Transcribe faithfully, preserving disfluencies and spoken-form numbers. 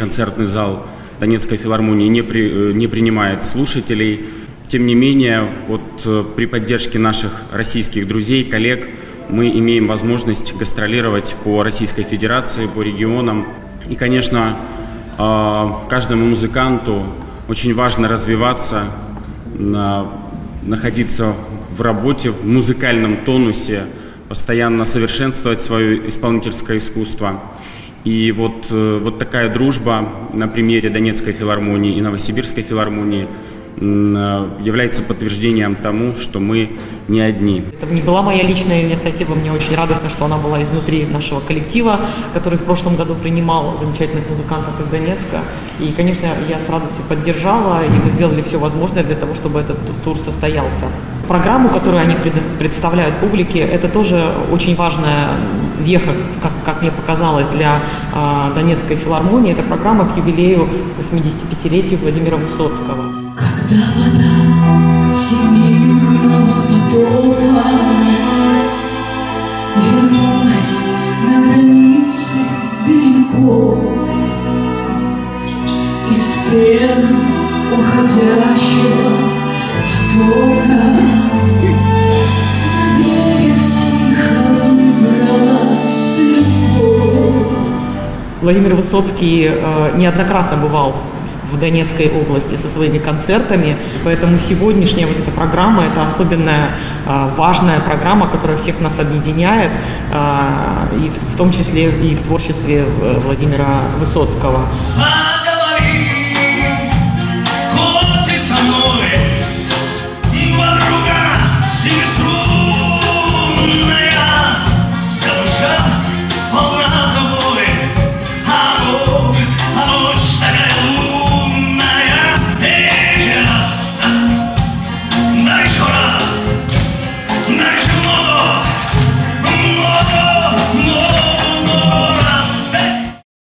концертный зал Донецкой филармонии не, при, не принимает слушателей. Тем не менее, вот при поддержке наших российских друзей, коллег, мы имеем возможность гастролировать по Российской Федерации, по регионам. И, конечно, каждому музыканту очень важно развиваться, находиться в работе, в музыкальном тонусе, постоянно совершенствовать свое исполнительское искусство. И вот, вот такая дружба на примере Донецкой филармонии и Новосибирской филармонии является подтверждением тому, что мы не одни. Это не была моя личная инициатива, мне очень радостно, что она была изнутри нашего коллектива, который в прошлом году принимал замечательных музыкантов из Донецка. И, конечно, я с радостью поддержала, и мы сделали все возможное для того, чтобы этот тур состоялся. Программу, которую они представляют публике, это тоже очень важная веха, как, как мне показалось, для э, Донецкой филармонии. Это программа к юбилею восьмидесятипятилетию Владимира Высоцкого. Когда вода всемирного потока вернулась на границы берегов, из пены уходящего потока на берег тихо выбралась любовь. Владимир Высоцкий э, неоднократно бывал в Донецкой области со своими концертами, поэтому сегодняшняя вот эта программа – это особенная э, важная программа, которая всех нас объединяет, э, и в, в том числе и в творчестве Владимира Высоцкого.